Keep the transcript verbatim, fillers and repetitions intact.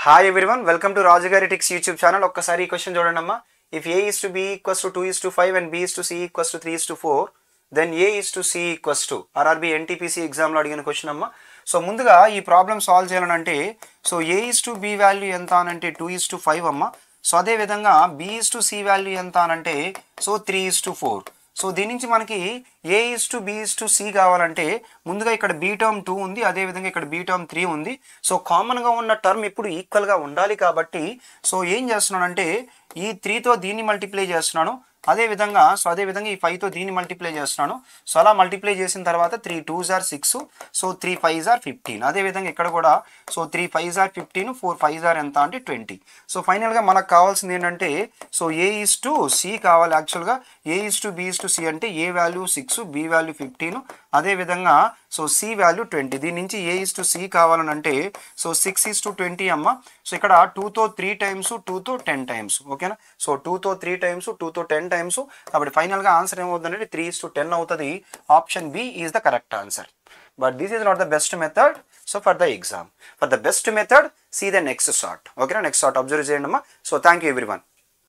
Hi everyone, welcome to Rajagari Tricks YouTube channel. ఒక్కసారి ఈ question చూడండి అమ్మా. If A is to B equals to two is to five and B is to C equals to three is to four, then A is to C equals to R R B N T P C exam లో అడిగిన question అమ్మా. So ముందుగా ఈ problem solve చేయాలంటే so A is to B value ఎంత అనంటే two is to five అమ్మా. So అదే విధంగా B is to C value ఎంత అనంటే so three is to four. So దీని నుంచి మనకి A is to B is to C కావాలంటే ముందుగా ఇక్కడ B టర్మ్ two ఉంది, అదే విధంగా ఇక్కడ B టర్మ్ three ఉంది. సో కామన్ గా ఉన్న టర్మ్ ఇప్పుడు ఈక్వల్ గా ఉండాలి కాబట్టి సో ఏం చేస్తున్నానంటే ఈ three తో దీన్ని మల్టిప్లై చేస్తున్నాను, అదే విధంగా సో అదే విధంగా ఈ five తో దీన్ని మల్టిప్లై చేస్తున్నాను. సో అలా మల్టిప్లై చేసిన తర్వాత three twos are six, so three fives are fifteen. అదే విధంగా ఇక్కడ కూడా so three fives are fifteen, four fives are ఎంత అంటే twenty. సో ఫైనల్ గా మనకు కావాల్సింది ఏంటంటే so A is to C కావాలి. యాక్చువల్ గా A is to B is to C అంటే A value six, B value fifteen, అదే విధంగా సో C వాల్యూ twenty. దీని నుంచి A is to C కావాలని అంటే so six is to twenty అమ్మ. సో ఇక్కడ two తో three టైమ్స్, two తో ten టైమ్స్, ఓకేనా. సో two తో three టైమ్స్, two తో ten టైమ్స్, కాబట్టి ఫైనల్ గా ఆన్సర్ ఏమవుతుందంటే three is to ten అవుతుంది. Option B is the correct answer. But this is not the best method. So for the exam, for the best method, see the next shot. Okay, next shot observe చేయండి అమ్మా. So thank you everyone.